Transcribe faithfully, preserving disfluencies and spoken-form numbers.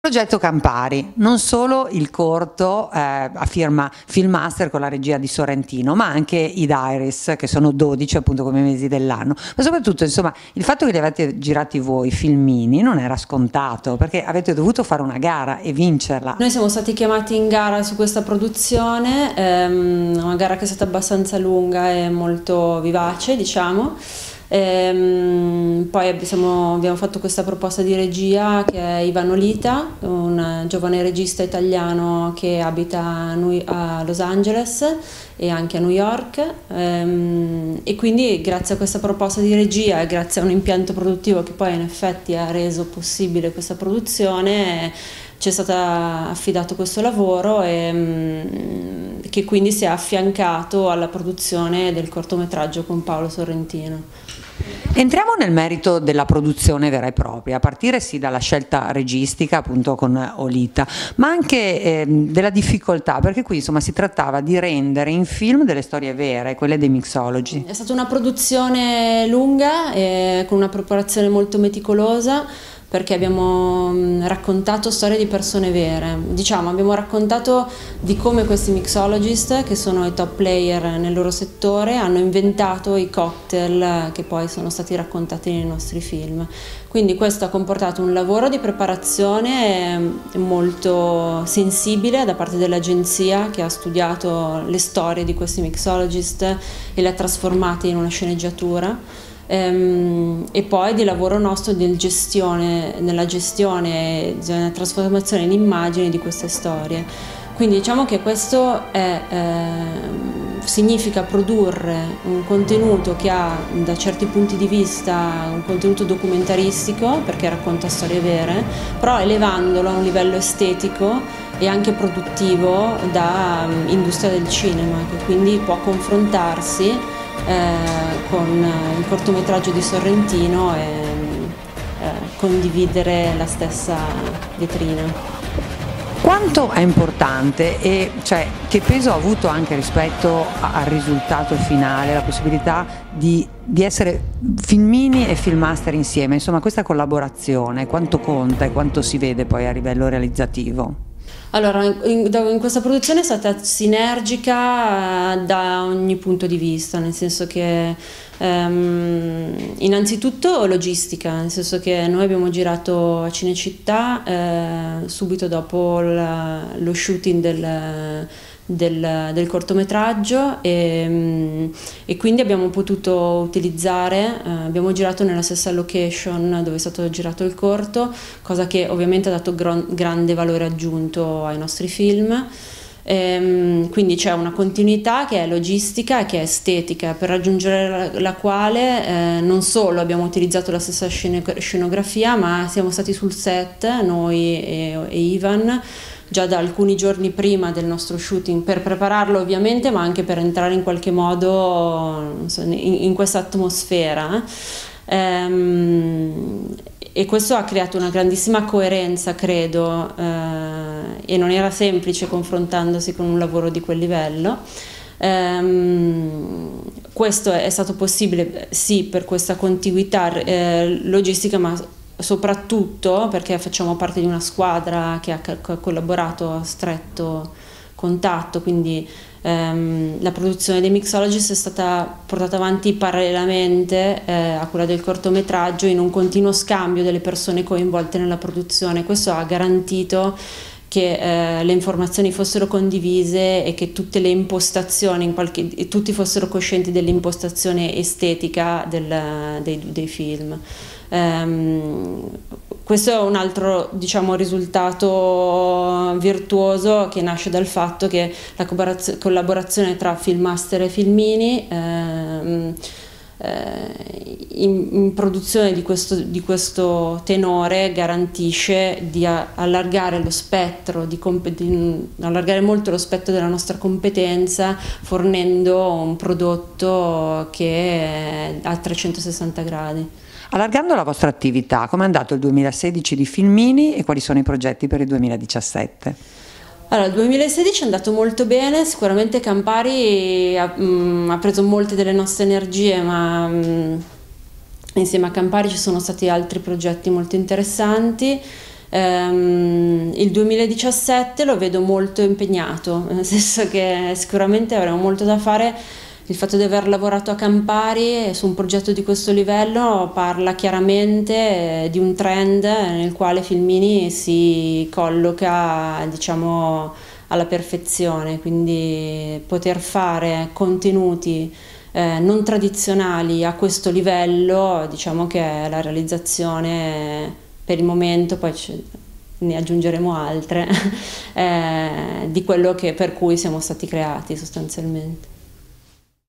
Progetto Campari, non solo il corto eh, a firma Filmmaster con la regia di Sorrentino, ma anche i Diaries, che sono dodici appunto come mesi dell'anno, ma soprattutto insomma il fatto che li avete girati voi filmini non era scontato, perché avete dovuto fare una gara e vincerla. Noi siamo stati chiamati in gara su questa produzione, ehm, una gara che è stata abbastanza lunga e molto vivace, diciamo. Ehm, poi abbiamo, abbiamo fatto questa proposta di regia che è Ivan Olita, un giovane regista italiano che abita a, New, a Los Angeles e anche a New York, ehm, e quindi grazie a questa proposta di regia e grazie a un impianto produttivo che poi in effetti ha reso possibile questa produzione, ci è stato affidato questo lavoro e, che quindi si è affiancato alla produzione del cortometraggio con Paolo Sorrentino. Entriamo nel merito della produzione vera e propria, a partire sì dalla scelta registica appunto con Olita, ma anche eh, della difficoltà, perché qui insomma si trattava di rendere in film delle storie vere, quelle dei mixology. È stata una produzione lunga e con una preparazione molto meticolosa, perché abbiamo raccontato storie di persone vere, diciamo abbiamo raccontato di come questi mixologist, che sono i top player nel loro settore, hanno inventato i cocktail che poi sono stati raccontati nei nostri film. Quindi questo ha comportato un lavoro di preparazione molto sensibile da parte dell'agenzia, che ha studiato le storie di questi mixologist e le ha trasformate in una sceneggiatura. E poi di lavoro nostro del gestione, nella gestione, nella trasformazione in immagini di queste storie. Quindi diciamo che questo è, eh, significa produrre un contenuto che ha da certi punti di vista un contenuto documentaristico, perché racconta storie vere, però elevandolo a un livello estetico e anche produttivo da um, industria del cinema, che quindi può confrontarsi Eh, con il cortometraggio di Sorrentino e eh, condividere la stessa vetrina. Quanto è importante e cioè, che peso ha avuto anche rispetto al risultato finale la possibilità di, di essere filmini e filmmaster insieme, insomma questa collaborazione, quanto conta e quanto si vede poi a livello realizzativo? Allora, in, in questa produzione è stata sinergica da ogni punto di vista, nel senso che ehm, innanzitutto logistica, nel senso che noi abbiamo girato a Cinecittà eh, subito dopo la, lo shooting del, del, del cortometraggio e, e quindi abbiamo potuto utilizzare, eh, abbiamo girato nella stessa location dove è stato girato il corto, cosa che ovviamente ha dato gran, grande valore aggiunto ai nostri film. Ehm, quindi c'è una continuità che è logistica e che è estetica, per raggiungere la, la quale eh, non solo abbiamo utilizzato la stessa scenografia, ma siamo stati sul set noi e, e Ivan già da alcuni giorni prima del nostro shooting, per prepararlo ovviamente, ma anche per entrare in qualche modo non so, in, in questa atmosfera. Ehm, e questo ha creato una grandissima coerenza, credo, eh, e non era semplice confrontandosi con un lavoro di quel livello. Ehm, questo è stato possibile sì per questa contiguità eh, logistica, ma soprattutto perché facciamo parte di una squadra che ha collaborato a stretto contatto, quindi ehm, la produzione dei mixologist è stata portata avanti parallelamente eh, a quella del cortometraggio, in un continuo scambio delle persone coinvolte nella produzione. Questo ha garantito che eh, le informazioni fossero condivise e che tutte le impostazioni, in qualche, tutti fossero coscienti dell'impostazione estetica del, dei, dei film. Um, questo è un altro, diciamo, risultato virtuoso che nasce dal fatto che la collaborazione tra Filmmaster e Filmini ehm, eh, in, in produzione di questo, di questo tenore garantisce di allargare lo spettro, di, di allargare molto lo spettro della nostra competenza, fornendo un prodotto che è a trecentosessanta gradi. Allargando la vostra attività, come è andato il duemilasedici di Filmini e quali sono i progetti per il duemiladiciassette? Allora, il duemilasedici è andato molto bene, sicuramente Campari ha, mh, ha preso molte delle nostre energie, ma mh, insieme a Campari ci sono stati altri progetti molto interessanti. Ehm, il duemiladiciassette lo vedo molto impegnato, nel senso che sicuramente avremo molto da fare. Il fatto di aver lavorato a Campari su un progetto di questo livello parla chiaramente di un trend nel quale Filmini si colloca, diciamo, alla perfezione, quindi poter fare contenuti eh, non tradizionali a questo livello, diciamo che è la realizzazione per il momento, poi ne aggiungeremo altre, eh, di quello che, per cui siamo stati creati sostanzialmente.